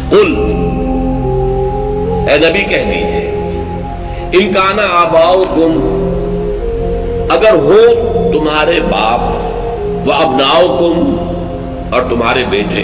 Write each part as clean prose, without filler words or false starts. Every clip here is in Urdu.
قل، اے نبی کہہ دیجئے، ان کان آباؤکم، اگر ہو تمہارے باپ، و ابناؤکم، اور تمہارے بیٹے،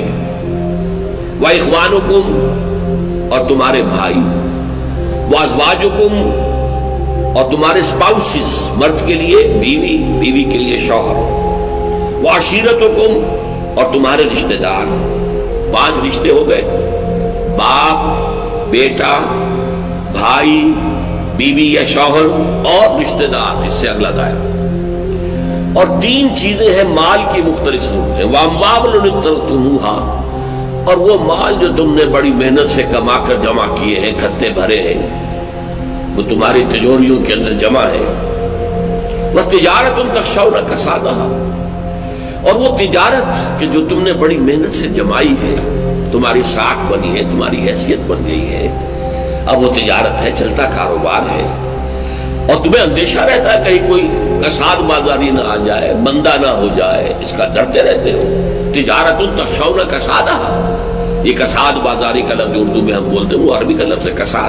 و اخوانکم، اور تمہارے بھائی، و ازواجکم، اور تمہارے اسپاؤسز، مرد کے لیے بیوی، بیوی کے لیے شوہر، و عشیرتکم، اور تمہارے رشتہ دار، 5 رشتے ہو گئے، باپ، بیٹا، بھائی، بیوی یا شوہر، اور رشتہ دار، اس سے اگلا دائرہ۔ اور 3 چیزیں ہیں مال کی مختلف صورتیں، وَأَمْوَالٌ اقْتَرَفْتُمُوهَا، اور وہ مال جو تم نے بڑی محنت سے کما کر جمع کیے ہیں، کھتے بھرے ہیں، وہ تمہاری تجوریوں کے اندر جمع ہے، وَتِجَارَةٌ تَخْشَوْنَ كَسَادَهَا، اور وہ تجارت کہ جو تم نے بڑی محنت سے جمائی ہے، تمہاری ساکھ بنی ہے، تمہاری حیثیت بن گئی ہے، اب وہ تجارت ہے، چلتا کاروبار ہے، اور تمہیں اندیشہ رہتا ہے کہیں کوئی کساد بازاری نہ آ جائے، مندہ نہ ہو جائے، اس کا ڈرتے رہتے ہو۔ تجارت تخشون کسادہ، یہ کساد بازاری کا لفظ اردو میں ہم بولتے ہیں، وہ عربی کا لفظ ہے کساد۔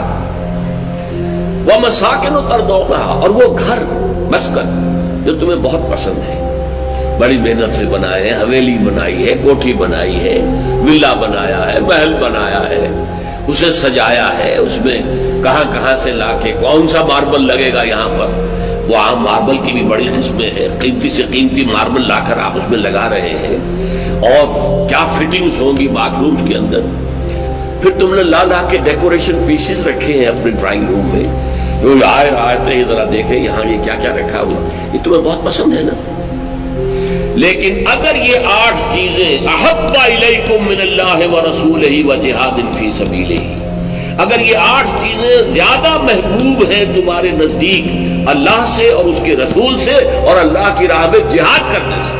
وَمَسَاكِنُ تَرْضَوْنَهَا، اور وہ گھر، مسکن جو تمہیں بہت پسند ہے، بڑی محنت سے بنائے ہیں، حویلی بنائی ہے، کوٹھی بنائی ہے، ولا بنایا ہے، محل بنایا ہے، اسے سجایا ہے، اس میں کہاں کہاں سے لا کے کون سا ماربل لگے گا یہاں پر، وہ عام ماربل کی بھی بڑی قسمیں ہیں، قیمتی سے قیمتی ماربل لا کر آپ اس میں لگا رہے ہیں، اور کیا فٹنگز ہوں گی باتھ رومز کے اندر، پھر تم نے لا لا کے ڈیکوریشن پیسز رکھے ہیں اپنے ڈرائنگ روم میں، جو آئے یہ ذرا دیکھیں یہاں یہ کیا کیا رکھا ہوا، یہ تمہیں بہت پسند ہے نا۔ لیکن اگر یہ 8 چیزیں احب الیکم من اللہ ورسولہ وجہاد فی سبیلہ، اگر یہ 8 چیزیں زیادہ محبوب ہیں تمہارے نزدیک اللہ سے اور اس کے رسول سے اور اللہ کی راہ میں جہاد کرنے سے،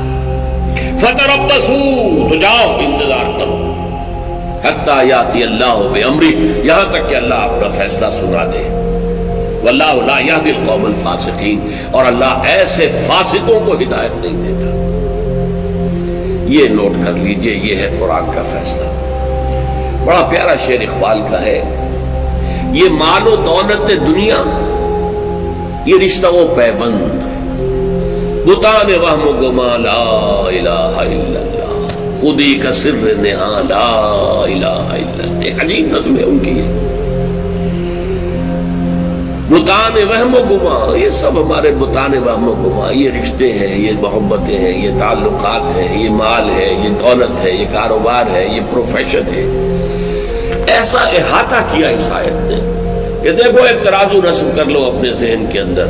فتربصوا، تو جاؤ انتظار کرو، حتی یاتی اللہ بامرہ، یہاں تک کہ اللہ اپنا فیصلہ سنا دے، واللہ لا یہدی القوم الفاسقین، اور اللہ ایسے فاسقوں کو ہدایت نہیں دیتا۔ یہ نوٹ کر لیجئے، یہ ہے قرآن کا فیصلہ۔ بڑا پیارا شعر اقبال کا ہے، یہ مال و دولت دنیا، یہ رشتہ و پیوند، بتان وہم و گما لا الہ الا اللہ، خودی کا سر نہاں لا الہ الا اللہ، ایک عجیب نظم ہے ان کی۔ بتان وہم و گما، یہ سب ہمارے بتان وہم و گما، یہ رشتے ہیں، یہ محبتیں ہیں، یہ تعلقات ہیں، یہ مال ہے، یہ دولت ہے، یہ کاروبار ہے، یہ پروفیشن ہے۔ ایسا احاطہ کیا اس آیت نے کہ دیکھو ایک ترازو رسم کر لو اپنے ذہن کے اندر،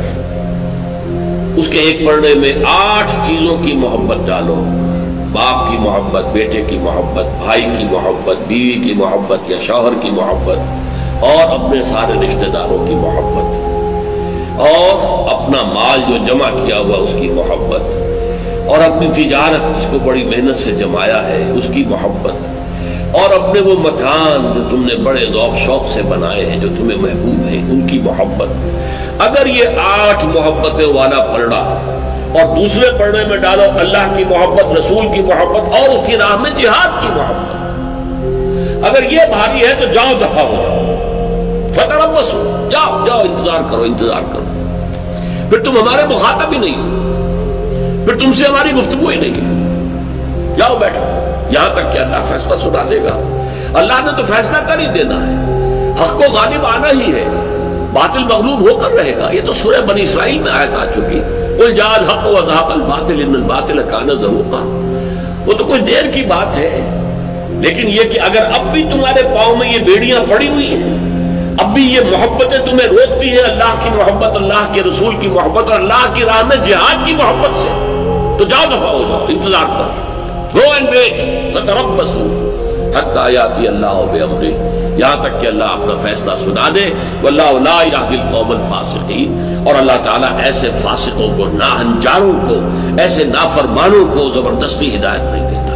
اس کے ایک پڑھنے میں 8 چیزوں کی محبت ڈالو، باپ کی محبت، بیٹے کی محبت، بھائی کی محبت، بیوی کی محبت یا شوہر کی محبت، اور اپنے سارے رشتہ داروں کی محبت، اور اپنا مال جو جمع کیا ہوا اس کی محبت، اور اپنی تجارت جس کو بڑی محنت سے جمایا ہے اس کی محبت، اور اپنے وہ مکان جو تم نے بڑے ذوق شوق سے بنائے ہیں جو تمہیں محبوب ہیں ان کی محبت۔ اگر یہ 8 محبتیں والا پلڑا اور دوسرے پلڑے میں ڈالو اللہ کی محبت، رسول کی محبت اور اس کی راہ میں جہاد کی محبت، اگر یہ بھاری ہے تو جاؤ دفع ہو جاؤ، فتربصوا، جاؤ جاؤ انتظار کرو انتظار کرو، پھر تم ہمارے مخاطب ہی نہیں ہو، پھر تم سے ہماری گفتگو ہی نہیں ہے، جاؤ بیٹھو یہاں تک کہ اللہ فیصلہ سنا دے گا۔ اللہ نے تو فیصلہ کر ہی دینا ہے، حق کو غالب آنا ہی ہے، باطل مغلوب ہو کر رہے گا۔ یہ تو سورہ بنی اسرائیل میں آیت آ چکی، قل جاء الحق وزهق الباطل ان الباطل كان زهوقا، وہ تو کچھ دیر کی بات ہے، لیکن یہ کہ اگر اب بھی تمہارے پاؤں میں یہ بیڑیاں پڑی ہوئی ہیں، اب بھی یہ محبتیں تمہیں روکتی ہیں اللہ کی محبت، اللہ کے رسول کی محبت اور اللہ کی راہ میں جہاد کی محبت سے، تو جاؤ دفع ہو جاؤ، انتظار کرو، گو اینڈ ویٹ، فتربصوا حتی یاتی اللہ بامرہ، یہاں تک کہ اللہ اپنا فیصلہ سنا دے۔ واللہ لا یہدی القوم الفاسقین، اور اللہ تعالیٰ ایسے فاسقوں کو، ناہنجاروں کو، ایسے نافرمانوں کو زبردستی ہدایت نہیں دیتا۔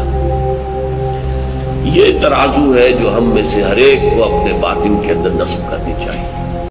یہ ترازو ہے جو ہم میں سے ہر ایک کو اپنے باطن کے اندر نصب کرنی چاہیے۔